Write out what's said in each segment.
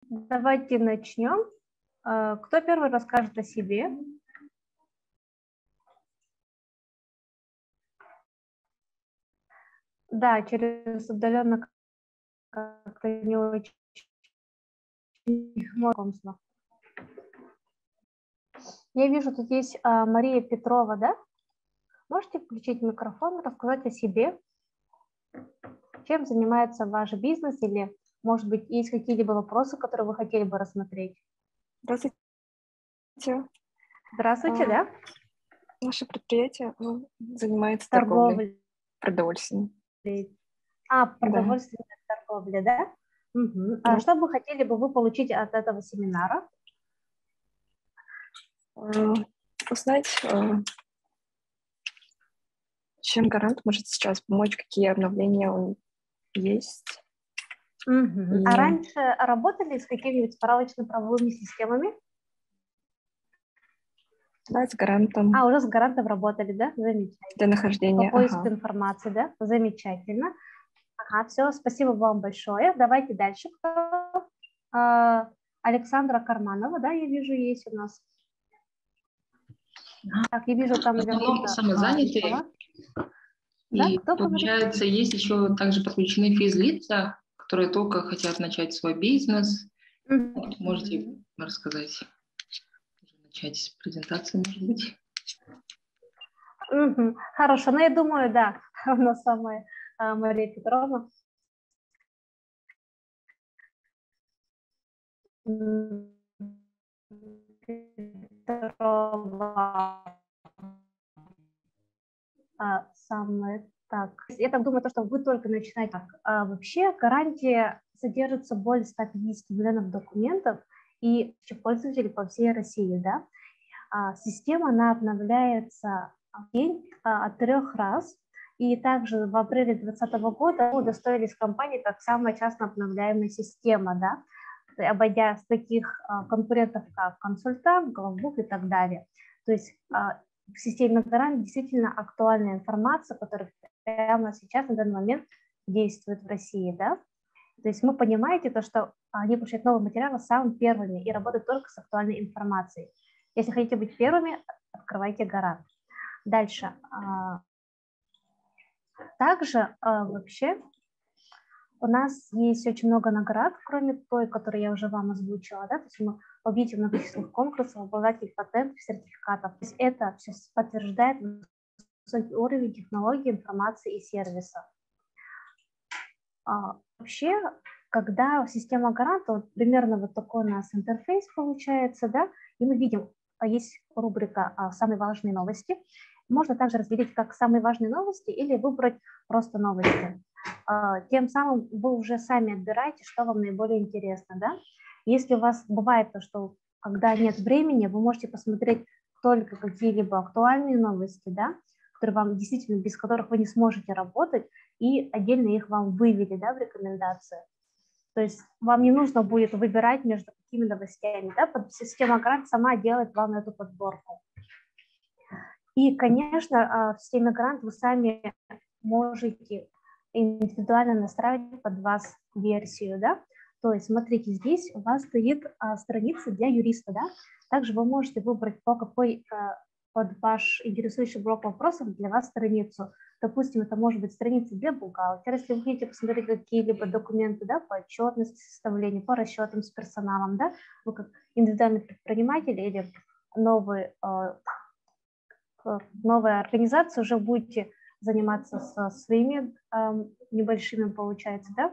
Давайте начнем. Кто первый расскажет о себе? Да, через удаленно как-то не очень знакомство. Я вижу, тут есть Мария Петрова, да? Можете включить микрофон, рассказать о себе? Чем занимается ваш бизнес или, может быть, есть какие-либо вопросы, которые вы хотели бы рассмотреть? Здравствуйте. Здравствуйте, да? Наше предприятие занимается торговлей продовольствием. Продовольственная торговля, да? Угу. Да. Что бы хотели бы вы получить от этого семинара? Узнать, чем Гарант может сейчас помочь, какие обновления есть. Угу. А раньше работали с какими-нибудь справочно-правовыми системами? Да, с Гарантом. Уже с Гарантом работали, да? Замечательно. Для нахождения. По поиску информации, да? Замечательно. Все, спасибо вам большое. Давайте дальше. Александра Карманова, да, я вижу, есть у нас. Так, я вижу там... В основном самозанятые. И да? получается, есть еще также подключены физлица, которые только хотят начать свой бизнес. Можете рассказать, начать с презентации, может быть. Хорошо, я думаю, да, она самая Мария Петровна. Самое так. Я так думаю, что вы только начинаете. Вообще гарантия содержится более 150 миллионов документов и пользователей по всей России, да. Система, она обновляется в день от 3 раз. И также в апреле 2020 года удостоились компании как самая часто обновляемая система, да, обойдя с таких конкурентов, как Консультант, Главбук и так далее. То есть в системе Гарант действительно актуальная информация, которая прямо сейчас, на данный момент, действует в России, да. То есть вы понимаете то, что они получают новые материалы самыми первыми и работают только с актуальной информацией. Если хотите быть первыми, открывайте Гарант. Дальше. Также вообще у нас есть очень много наград, кроме той, которую я уже вам озвучила. Да? То есть мы победите в многочисленных конкурсах, обладателей патентов, сертификатов. То есть это все подтверждает высокий уровень технологий, информации и сервиса. Вообще, когда система Гарант, вот примерно вот такой у нас интерфейс получается, да, и мы видим, есть рубрика «Самые важные новости». Можно также разделить как «Самые важные новости» или выбрать просто «Новости». Тем самым вы уже сами отбираете, что вам наиболее интересно, да. Если у вас бывает то, что когда нет времени, вы можете посмотреть только какие-либо актуальные новости, да, которые вам действительно, без которых вы не сможете работать, и отдельно их вам вывели, да, в рекомендации. То есть вам не нужно будет выбирать между какими новостями, да, система Гарант сама делает вам эту подборку. И, конечно, в системе Гарант вы сами можете индивидуально настраивать под вас версию, да. То есть, смотрите, здесь у вас стоит страница для юриста, да. Также вы можете выбрать по какой под ваш интересующий блок вопросов для вас страницу. Допустим, это может быть страница для бухгалтера, если вы хотите посмотреть какие-либо документы, да, по отчетности, составлению, по расчетам с персоналом, да, вы как индивидуальный предприниматель или новая организация уже будете заниматься со своими небольшими, получается, да,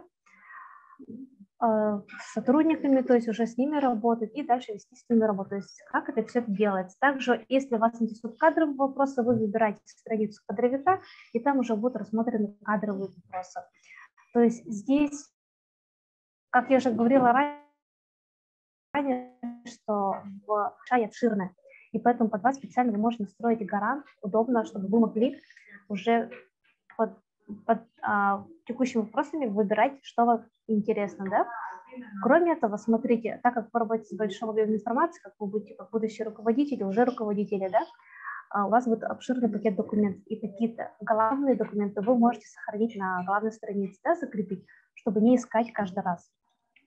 сотрудниками, то есть уже с ними работать и дальше вести с ними работу. То есть как это все делается. Также, если вас интересуют кадровые вопросы, вы выбираете страницу кадровика, и там уже будут рассмотрены кадровые вопросы. То есть здесь, как я уже говорила ранее, что в шае обширная, и поэтому под вас специально можно настроить Гарант удобно, чтобы вы могли уже под текущими вопросами выбирать, что вам интересно, да. Кроме этого, смотрите, так как вы работаете с большим объемом информации, как вы будете как будущие руководители, уже руководители, да, у вас будет обширный пакет документов, и какие-то главные документы вы можете сохранить на главной странице, да, закрепить, чтобы не искать каждый раз.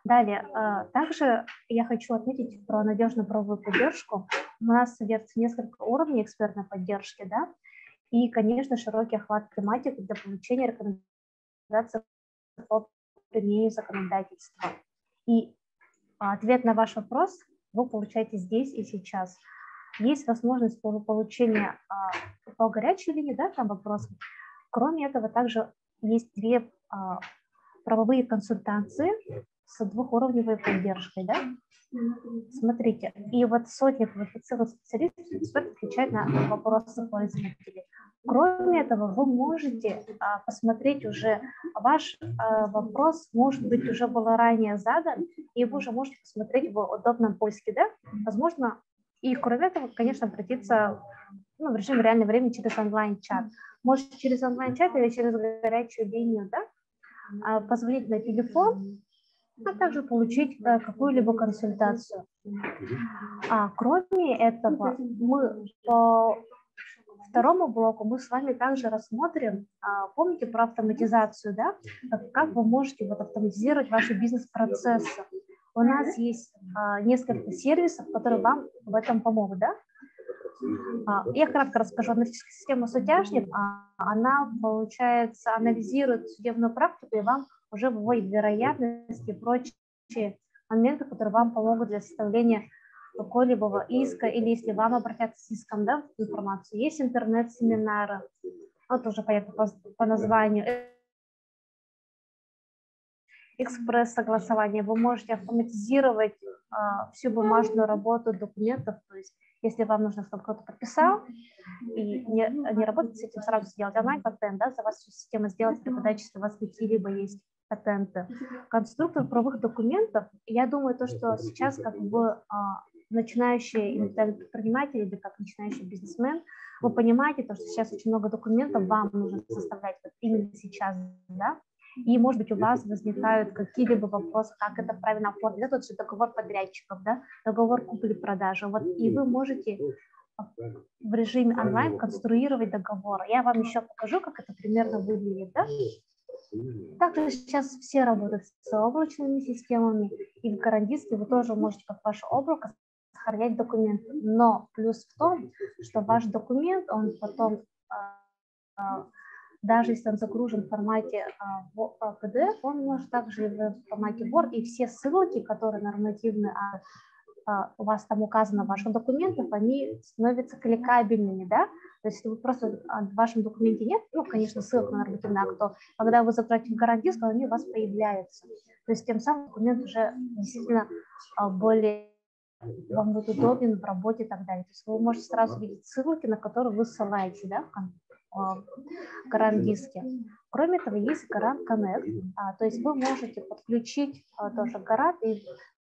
Далее, также я хочу отметить про надежную правовую поддержку. У нас содержится несколько уровней экспертной поддержки, да, и, конечно, широкий охват тематик для получения рекомендаций по применению законодательства. И ответ на ваш вопрос вы получаете здесь и сейчас. Есть возможность получения по горячей линии, да, там вопросов. Кроме этого, также есть 2 правовые консультации с двухуровневой поддержкой, да? Смотрите, и вот сотни квалифицированных специалистов, экспертов отвечают на вопросы пользователей. Кроме этого, вы можете посмотреть уже, ваш вопрос, может быть, уже был ранее задан, и вы уже можете посмотреть в удобном поиске, да? Возможно, и кроме этого, конечно, обратиться в режим реального времени через онлайн-чат. Может, через онлайн-чат или через горячую линию, да? Позвонить на телефон, а также получить какую-либо консультацию. Кроме этого, мы по второму блоку мы с вами также рассмотрим, помните про автоматизацию, да? Как вы можете автоматизировать ваши бизнес-процессы. У нас есть несколько сервисов, которые вам в этом помогут, да? Я кратко расскажу. Аналитическая система Сутяжник, она, получается, анализирует судебную практику и вам уже выводит вероятности и прочие моменты, которые вам помогут для составления какого-либо иска, или если вам обратятся с иском, да, в информацию. Есть интернет-семинары, вот уже понятно по названию, экспресс-согласование. Вы можете автоматизировать всю бумажную работу документов, то есть если вам нужно, чтобы кто-то подписал, и не работать с этим, сразу сделать онлайн-патент, да, за вас всю систему сделать при подаче, если у вас какие-либо есть патенты. Конструктор правовых документов, я думаю, то, что сейчас как бы начинающие предприниматели или как начинающий бизнесмен, вы понимаете, то, что сейчас очень много документов вам нужно составлять именно сейчас, да, и, может быть, у вас возникают какие-либо вопросы, как это правильно оформить, да, тот же договор подрядчиков, да, договор купли-продажи, вот, и вы можете в режиме онлайн конструировать договор. Я вам еще покажу, как это примерно выглядит, да. Также сейчас все работают с облачными системами, и в гарантисте вы тоже можете, как ваше облако, сохранять документы, но плюс в том, что ваш документ, он потом даже если он загружен в формате PDF, он может также в формате Word, и все ссылки, которые нормативны, у вас там указано в ваших документах, они становятся кликабельными, да? То есть, если вы просто в вашем документе нет, конечно, ссылок на нормативный акт, то когда вы загрузите в гарантийскую, они у вас появляются. То есть, тем самым документ уже действительно более вам будет удобен в работе и так далее. То есть, вы можете сразу видеть ссылки, на которые вы ссылаете, да, в гарант-диске. Кроме этого, есть Гарант Connect, то есть вы можете подключить тоже гарант и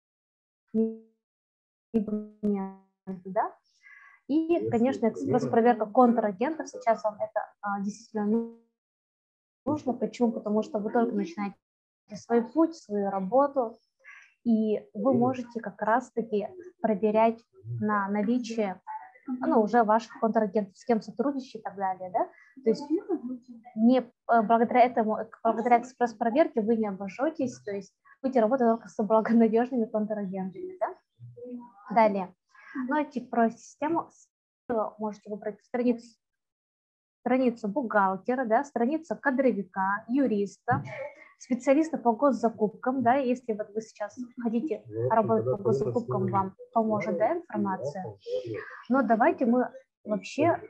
да? И, конечно, экспресс-проверка контрагентов. Сейчас вам это действительно нужно. Почему? Потому что вы только начинаете свой путь, свою работу, и вы можете как раз-таки проверять на наличие уже ваших контрагентов, с кем сотрудничаете и так далее, да? То есть не благодаря этому, благодаря экспресс-проверке вы не обожжетесь, то есть будете работать только с благонадежными контрагентами, да? Далее. Про систему можете выбрать страницу бухгалтера, да, страницу кадровика, юриста, специалиста по госзакупкам, да, если вот вы сейчас хотите работать по госзакупкам, вам поможет, да, информация. Но давайте мы вообще,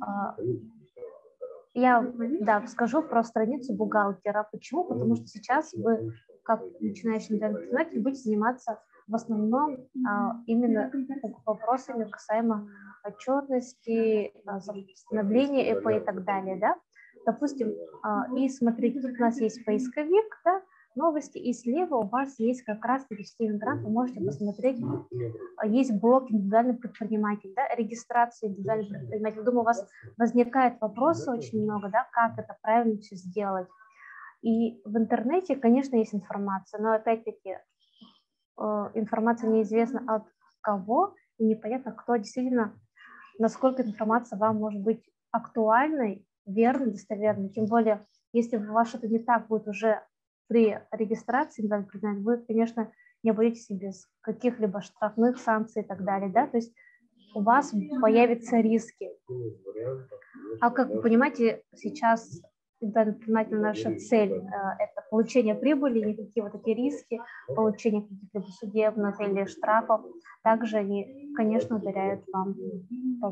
я скажу про страницу бухгалтера. Почему? Потому что сейчас вы, как начинающий предприниматель, будете заниматься в основном именно вопросами касаемо отчетности, восстановления ЭП и так далее, да. Допустим, и смотрите, тут у нас есть поисковик, да, новости, и слева у вас есть как раз-таки в системе грант, вы можете посмотреть, есть блок индивидуальный предприниматель, да, регистрация индивидуального предпринимателя. Думаю, у вас возникает вопросы очень много, да, как это правильно все сделать. И в интернете, конечно, есть информация, но опять-таки информация неизвестна от кого, и непонятно, кто действительно, насколько информация вам может быть актуальной, верной, достоверной. Тем более, если у вас что-то не так, будет уже при регистрации, вы, конечно, не обойдетесь без каких-либо штрафных санкций и так далее, да, то есть у вас появятся риски. А как вы понимаете, сейчас наша цель – это получение прибыли, никакие вот такие риски, получение каких-либо судебных или штрафов, также они, конечно, ударяют вам по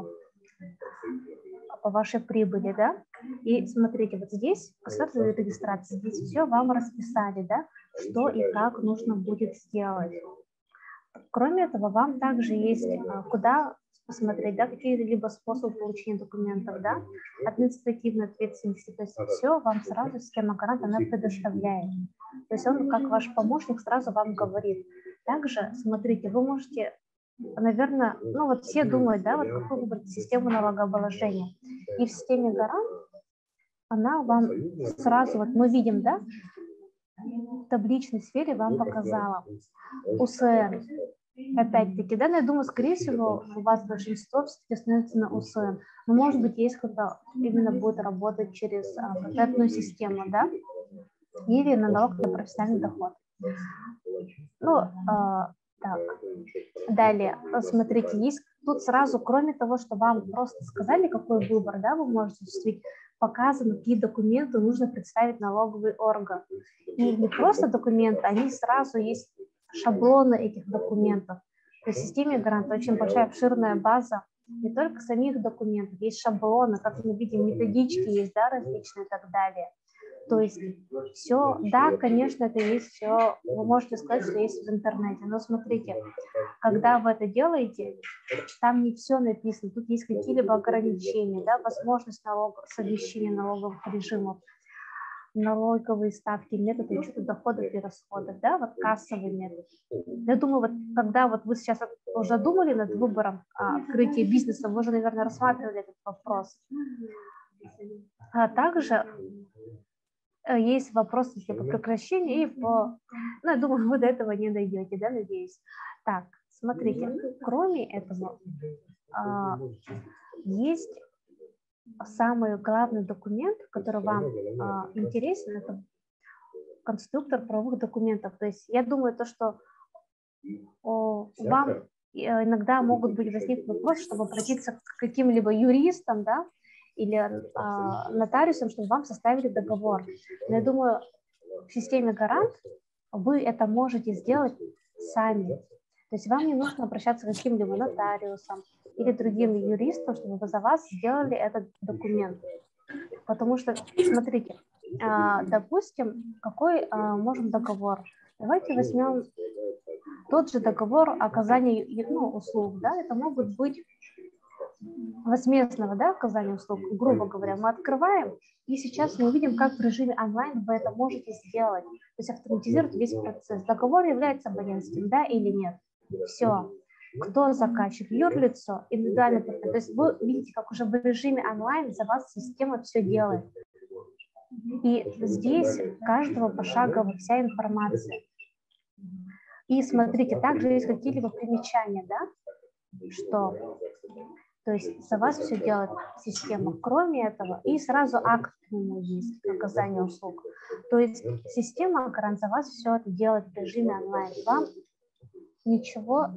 вашей прибыли, да. И смотрите, вот здесь государственная регистрация, здесь все вам расписали, да, что и как нужно будет сделать. Кроме этого, вам также есть куда посмотреть, да, какие-либо способы получения документов, да, административной ответственности, то есть все вам сразу система гарант она предоставляет. То есть он, как ваш помощник, сразу вам говорит. Также, смотрите, вы можете, наверное, ну вот все думают, да, вот какую выбрать систему налогообложения. И в системе гарант она вам сразу, вот мы видим, да, в табличной сфере вам показала УСН. Опять-таки, да, я думаю, скорее всего, у вас большинство все-таки становится на УСН. Но, может быть, есть кто-то именно будет работать через патентную систему, да, или на налог на профессиональный доход. Ну, так. Далее, смотрите, есть тут сразу, кроме того, что вам просто сказали, какой выбор, да, вы можете осуществить, показано, какие документы нужно представить налоговый орган. И не просто документы, они сразу есть шаблоны этих документов. То есть в системе гарант очень большая обширная база не только самих документов, есть шаблоны, как мы видим, методички есть, да, различные и так далее. То есть все, да, конечно, это есть все, вы можете сказать, что есть в интернете, но смотрите, когда вы это делаете, там не все написано, тут есть какие-либо ограничения, да, возможность совмещения налоговых режимов, налоговые ставки, методы учета доходов и расходов, да, вот кассовый метод. Я думаю, вот когда вот вы сейчас уже думали над выбором открытия бизнеса, вы уже, наверное, рассматривали этот вопрос. А также есть вопросы по прекращению и по... Ну, я думаю, вы до этого не дойдете, да, надеюсь. Так, смотрите, кроме этого, есть самый главный документ, который вам интересен, это конструктор правовых документов. То есть я думаю, то, что вам иногда могут быть возникнуть вопросы, чтобы обратиться к каким-либо юристам, да, или нотариусам, чтобы вам составили договор. Но я думаю, в системе гарант вы это можете сделать сами. То есть вам не нужно обращаться к каким-либо нотариусам или другим юристам, чтобы за вас сделали этот документ. Потому что, смотрите, допустим, какой можем договор? Давайте возьмем тот же договор оказания услуг. Да? Это могут быть возмездного, да, оказания услуг, грубо говоря, мы открываем, и сейчас мы видим, как в режиме онлайн вы это можете сделать. То есть автоматизировать весь процесс. Договор является абонентским, да или нет? Все. Кто заказчик? Юрлицо, индивидуальный партнер. То есть вы видите, как уже в режиме онлайн за вас система все делает. И здесь каждого пошагово вся информация. И смотрите, также есть какие-либо примечания, да, что... То есть за вас все делает система. Кроме этого, и сразу акт к нему есть, оказание услуг. То есть система гарант за вас все это делает в режиме онлайн. Вам ничего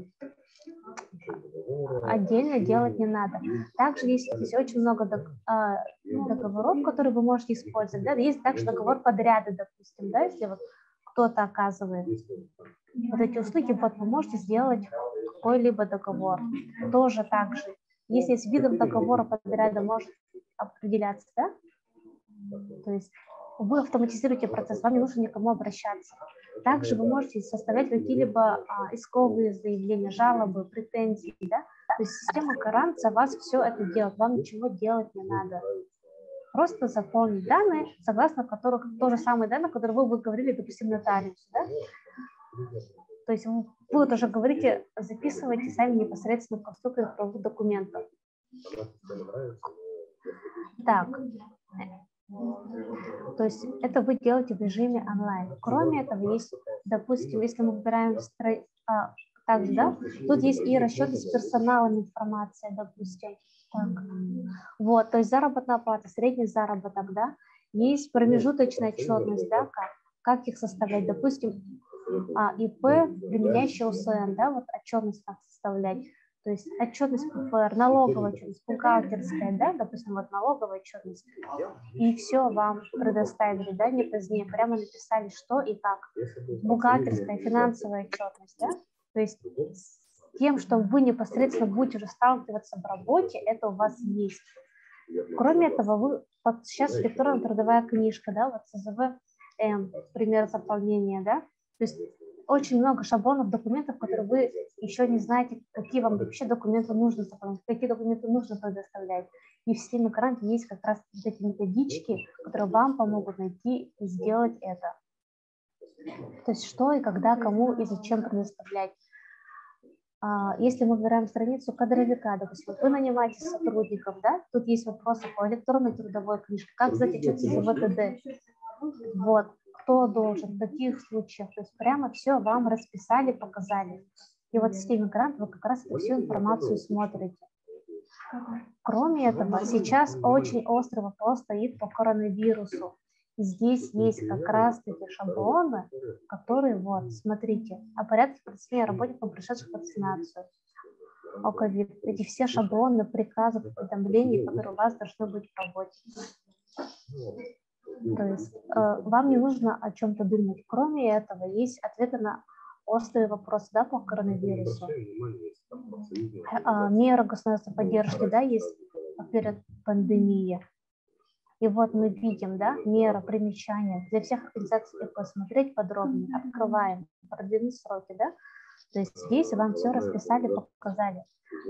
отдельно делать не надо. Также есть здесь очень много договоров, которые вы можете использовать. Да? Есть также договор подряда, допустим, да, если вот кто-то оказывает вот эти услуги, вот вы можете сделать какой-либо договор. Тоже так же. Если с видом договора подряда может определяться, да? То есть вы автоматизируете процесс, вам не нужно никому обращаться. Также вы можете составлять какие-либо исковые заявления, жалобы, претензии, да? То есть система гарант за вас все это делает, вам ничего делать не надо. Просто заполнить данные, согласно которых то же самое данные, которые вы говорили, допустим, нотариусу, да? То есть вы тоже говорите, записывайте сами непосредственно в конструкторе правовых документов. Так, то есть это вы делаете в режиме онлайн. Кроме этого, есть, допустим, если мы выбираем также, да, тут есть и расчеты с персоналом информация, допустим. Так. Вот, то есть заработная плата, средний заработок, да, есть промежуточная отчетность, да, как. как их составлять. Допустим, ИП, применяющий ОСН, да, вот отчетность как составлять. То есть отчетность ПФР, налоговая отчетность, бухгалтерская, да, допустим, вот налоговая отчетность. И все вам предоставили, да, не позднее, прямо написали, что и как. Бухгалтерская, финансовая отчетность, да. То есть с тем, что вы непосредственно будете уже сталкиваться в работе, это у вас есть. Кроме этого, вы вот сейчас электронная трудовая книжка, да, вот СЗВ, пример заполнения, да, то есть очень много шаблонов документов, которые вы еще не знаете, какие вам вообще документы нужно заполнять, какие документы нужно предоставлять. И в системе Гарант есть как раз эти методички, которые вам помогут найти и сделать это. То есть что и когда, кому и зачем предоставлять. Если мы выбираем страницу кадровика, допустим, вы нанимаете сотрудников, да, тут есть вопросы по электронной трудовой книжке, как сдать отчет за ВТД, вот, кто должен, в каких случаях, то есть прямо все вам расписали, показали. И вот в системе Гарант вы как раз эту всю информацию смотрите. Кроме этого, сейчас очень острый вопрос стоит по коронавирусу. И здесь есть как раз-таки шаблоны, которые, вот, смотрите, о порядке представления работникам, пришедших в вакцинацию, о ковид. Эти все шаблоны, приказов, уведомлений, которые у вас должны быть в работе. То есть вам не нужно о чем-то думать. Кроме этого, есть ответы на острые вопросы, да, по коронавирусу. Меры государственной поддержки, да, есть перед пандемией. И вот мы видим, да, меры, примечания. Для всех организаций посмотреть подробнее. Открываем, продвинуть сроки, да. То есть здесь вам все расписали, показали.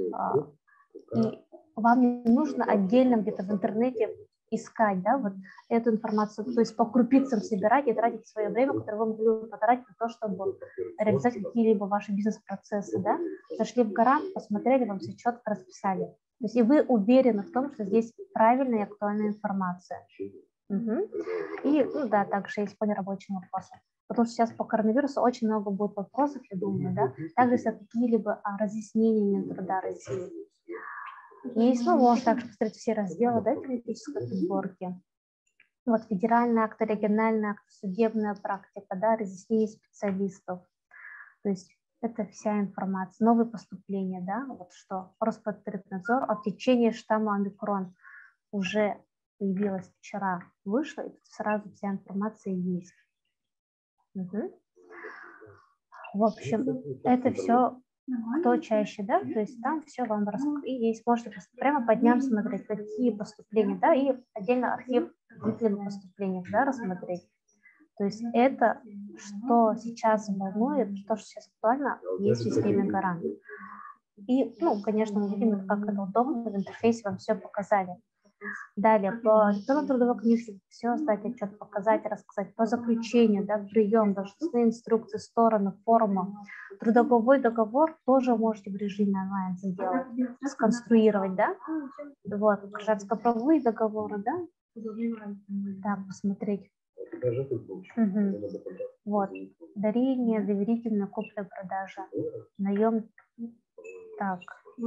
И вам не нужно отдельно где-то в интернете искать, да, вот эту информацию, то есть по крупицам собирать и тратить свое время, которое вы могли потратить на то, чтобы реализовать какие-либо ваши бизнес-процессы, да. Зашли в Гарант, посмотрели, вам все четко расписали. То есть и вы уверены в том, что здесь правильная и актуальная информация. Угу. И, ну да, также есть по нерабочим вопросам. Потому что сейчас по коронавирусу очень много будет вопросов, я думаю, да. Также если какие-либо разъяснения Минтруда России. Есть, ну, можно также посмотреть все разделы, да, теоретической подборки. Вот федеральные акты, региональные акты, судебная практика, да, разъяснение специалистов. То есть это вся информация, новые поступления, да, вот что Роспотребнадзор о течении штамма омикрон уже появилась вчера, вышла, и тут сразу вся информация есть. Угу. В общем, это все кто чаще, да, то есть там все вам раскрыто, и есть, можете прямо по дням смотреть, какие поступления, да, и отдельно архив длительных поступлений, да, рассмотреть. То есть это, что сейчас волнует, что сейчас актуально, есть в системе Гарант. И, ну, конечно, мы видим, как это удобно, в интерфейсе вам все показали. Далее, по электронной трудовой книжке все сдать отчет, показать, рассказать. По заключению, да, прием, должностные инструкции, стороны, форма. Трудовой договор тоже можете в режиме онлайн сделать, сконструировать, да. Вот, гражданско-правовые договоры, да. Так, посмотреть. Угу. Вот, дарение, доверительная купля-продажа, наем, так,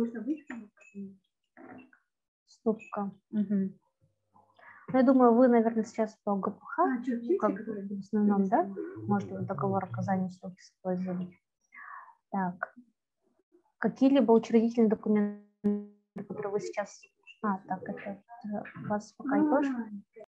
ступка. Угу. Ну, я думаю, вы, наверное, сейчас по ГПХ, как в основном, да, можете договор оказания услуг использовать. Так, какие-либо учредительные документы, которые вы сейчас... так, это у вас пока тоже...